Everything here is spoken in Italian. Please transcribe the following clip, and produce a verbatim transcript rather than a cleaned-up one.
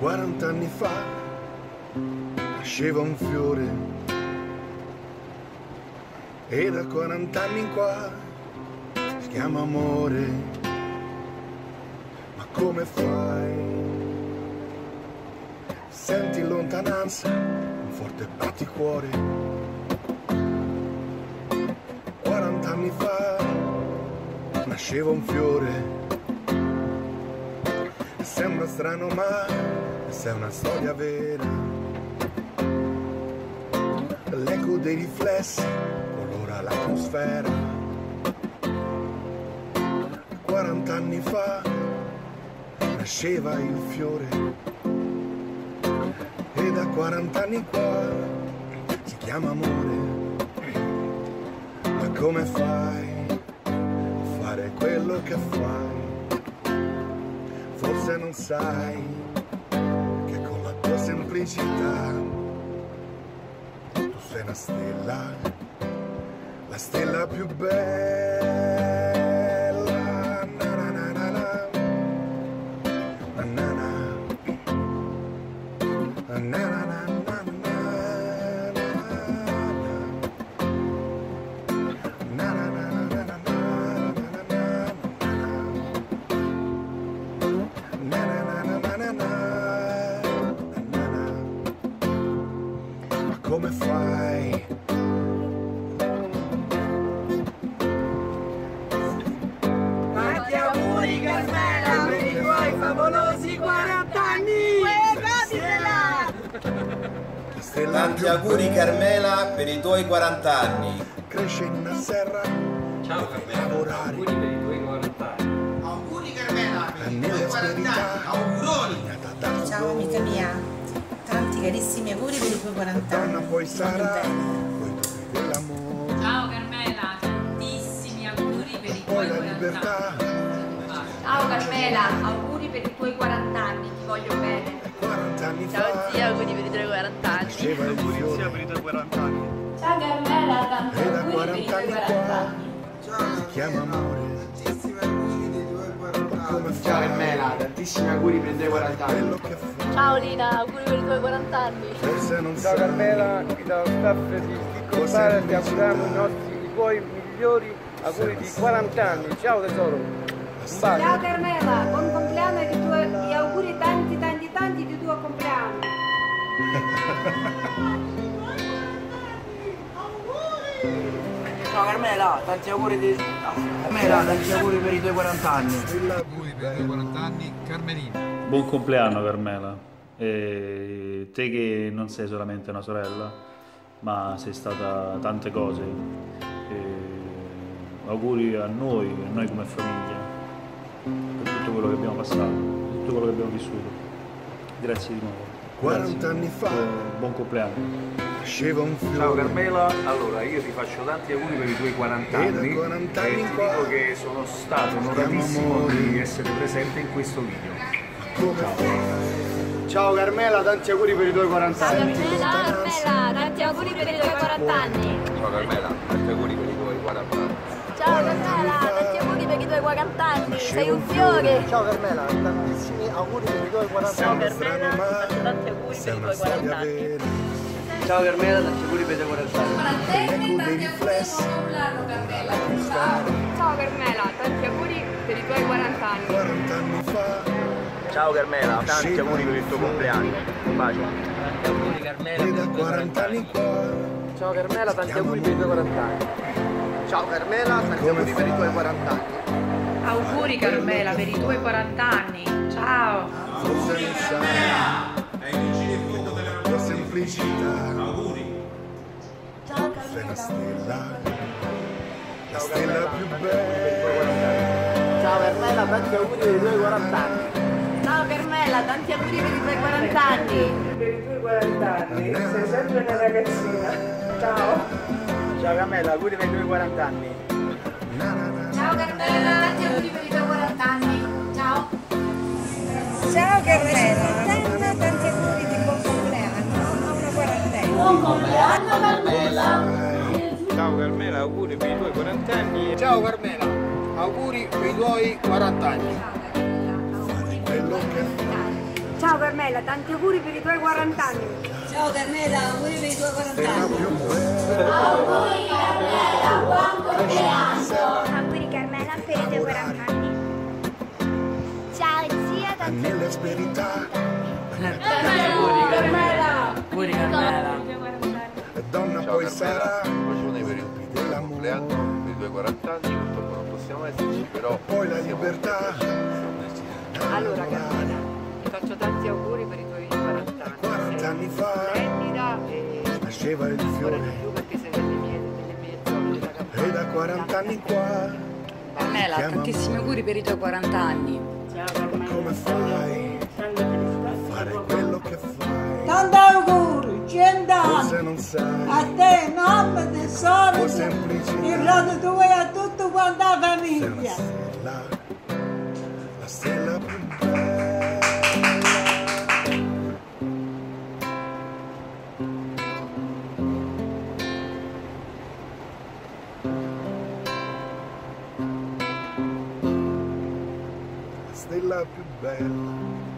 quaranta anni fa nasceva un fiore e da quaranta anni in qua si chiama amore. Ma come fai? Senti in lontananza un forte batticuore. quaranta anni fa nasceva un fiore. Sembra strano ma questa è una storia vera. L'eco dei riflessi colora l'atmosfera. quaranta anni fa nasceva il fiore e da quaranta anni qua si chiama amore. Ma come fai a fare quello che fai? Forse non sai che con la tua semplicità tu sei una stella, la stella più bella. Na na na na na. Na na na. Na na na na na. Come fai? Tanti auguri Carmela per i tuoi favolosi quaranta anni! Tanti auguri Carmela per i tuoi quaranta anni! Cresce in una serra. Ciao Carmela, auguri per i tuoi quaranta anni! Auguri Carmela per i tuoi Nella quaranta anni! Auguroni! Ciao amica mia, tanti carissimi auguri per i tuoi quaranta anni. Donna poi sarà, poi tu dell'amore. Ciao Carmela, tantissimi auguri per i Poi tuoi la quaranta libertà. anni. Ciao Carmela, auguri per i tuoi quaranta anni, ti voglio bene. quaranta anni fa. Ciao zia, auguri per i tuoi quaranta anni. Nasceva il fiore. Per i tuoi quaranta anni! Ciao Carmela, tanti E da auguri per i quaranta tuoi anni quaranta qua anni. si chiama amore. Come Ciao fai? Carmela, tantissimi auguri per i tuoi quaranta anni. Quello che fai. Ciao Lina, auguri per i tuoi quaranta anni. Forse non Ciao sai. Carmela, qui dallo staff di Sticco Bar ti auguriamo i nostri, i tuoi migliori auguri di quaranta anni. Ciao tesoro, un bacio. Ciao Carmela, buon compleanno e, di tuo, e auguri tanti tanti tanti di tuo compleanno. Ciao Carmela, tanti auguri di... Carmela, tanti auguri per i tuoi quaranta anni. Auguri per i tuoi quaranta anni, Carmelina. Buon compleanno Carmela, e te che non sei solamente una sorella, ma sei stata tante cose. E auguri a noi, a noi come famiglia, per tutto quello che abbiamo passato, per tutto quello che abbiamo vissuto. Grazie di nuovo. quaranta anni fa Buon compleanno. nasceva un fiore. Ciao Carmela, allora io ti faccio tanti auguri per i tuoi quaranta E da anni quaranta e anni ti qua dico che sono stato onoratissimo di essere presente in questo video. Come fai? Ciao Carmela, tanti auguri per i tuoi quaranta anni. Ciao Carmela, tanti auguri per i tuoi quaranta anni. Ciao Carmela, tanti auguri per i tuoi quaranta anni! Ciao Carmela, tanti auguri per i tuoi quaranta anni. Sei un fiore. Ciao Carmela, tantissimi auguri per i tuoi quaranta Ciao anni. Carmela, faccio tanti auguri per Sei i una tuoi storia quaranta anni. vera. Ciao Carmela, tanti auguri per i tuoi quaranta anni. L'eco dei riflessi. Ciao Carmela, tanti auguri per i tuoi quaranta anni. quaranta anni fa. Ciao Carmela, tanti auguri per il tuo compleanno. Un bacio. Tanti auguri Carmela E da quaranta anni qua. Ciao Carmela, tanti auguri per i tuoi quaranta anni. Ciao Carmela, tanti auguri per i tuoi quaranta anni. Auguri Carmela per i tuoi quaranta anni. Ciao. Forse non sai. La tua semplicità. Ciao Sei una Carmela. stella. La stella più bella. Ciao Carmela, tanti auguri per i tuoi quaranta anni. Ciao Carmela, tanti auguri per i tuoi quaranta anni. Per i tuoi quaranta anni, sei sempre una ragazzina. Ciao. Ciao Carmela, auguri per i tuoi quaranta anni. Ciao Carmela, tanti auguri per i tuoi quaranta anni. Ciao. Ciao Carmela, tanti, tanti auguri di buon compleanno a una quarantenne. Buon compleanno Carmela. Ciao Carmela, auguri per i tuoi quaranta anni. Ciao Carmela, auguri per i tuoi quaranta anni. Quello che fai. Ciao Carmela, tanti auguri per i tuoi quaranta anni. Ciao Carmela, auguri per i tuoi quaranta anni. Auguri Carmela, buon compleanno! Auguri Carmela per i tuoi quaranta anni. Ciao zia, tanti nell'asperità. auguri Carmela! Auguri Carmela! Donna poi sarà Bacione per il tuo compleanno, per i tuoi quaranta anni, purtroppo non possiamo esserci, però poi la libertà. Allora Carmela, ti faccio tanti auguri per i tuoi quaranta anni. quaranta anni fa Splendida e nasceva il ancora fiore di più perché sei nelle mie, nelle mie zone della campagna. e da quaranta anni qua Carmela, tantissimi auguri per i tuoi quaranta anni. come fai a fare quello che fai? Tanti auguri, cent'anni! Forse non sai, A te, nonno, tesoro, o semplicità. il rodo tuo e a tutta quanta la Sei una famiglia. stella, la stella più bella. La stella più bella.